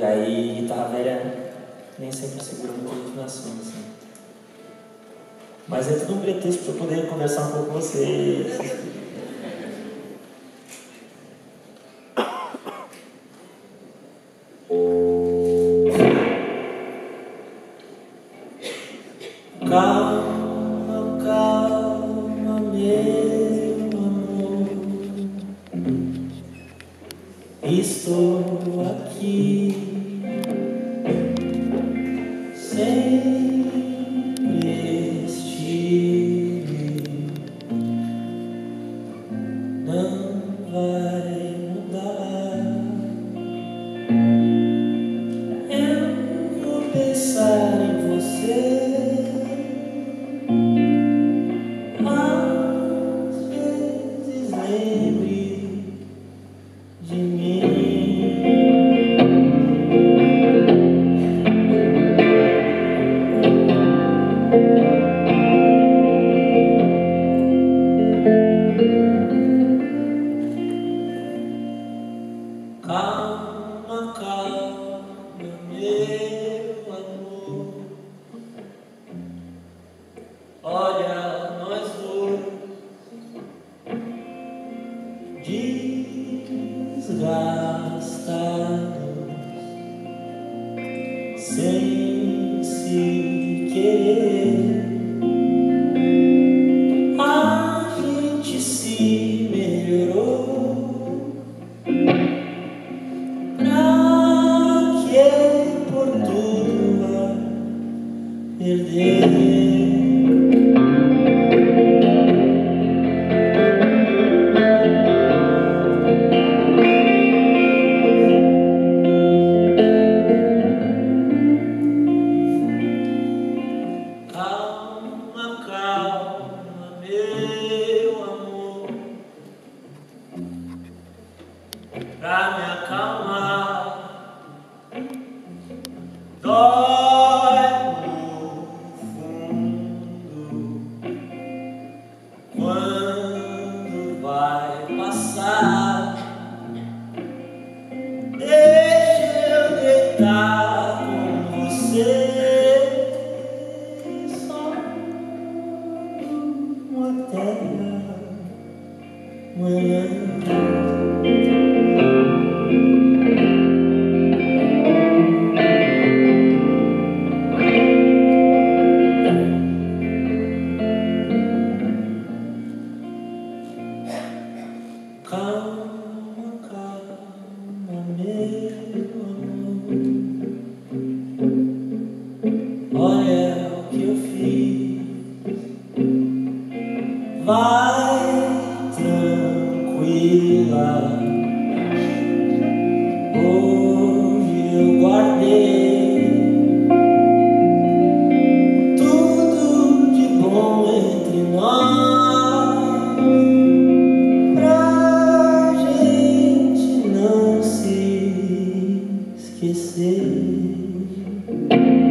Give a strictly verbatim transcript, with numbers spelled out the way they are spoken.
E aí, guitarra velha nem sempre segura muitas afinações, assim. Mas é tudo um pretexto para eu poder conversar um pouco com vocês. Calma, calma, meu amor. Estou aqui sempre estive. Não vai mudar. Eu vou pensar em você. Calma, calma, meu amor. Olha nós dois desgastados, sem se querer. A gente se melhorou. Pra que por tudo a perder? Calma, calma, meu amor, pra me acalmar. Dói no fundo quando vai passar. Deixa eu deitar com você. Manhã. Calma, calma, meu amor. Olha o que eu fiz. Vai tranquila, hoje eu guardei tudo de bom entre nós, pra gente não se esquecer.